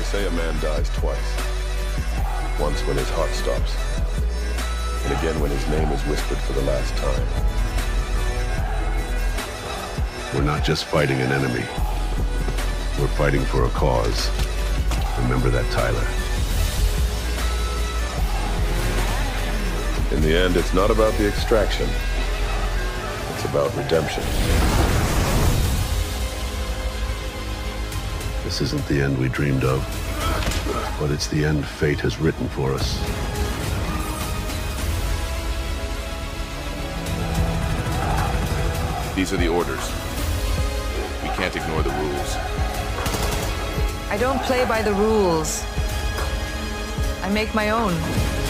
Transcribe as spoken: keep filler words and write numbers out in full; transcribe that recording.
say a man dies twice. Once when his heart stops, and again when his name is whispered for the last time. We're not just fighting an enemy. We're fighting for a cause. Remember that, Tyler. In the end, it's not about the extraction. It's about redemption. This isn't the end we dreamed of, but it's the end fate has written for us. These are the orders. We can't ignore the rules. I don't play by the rules. I make my own.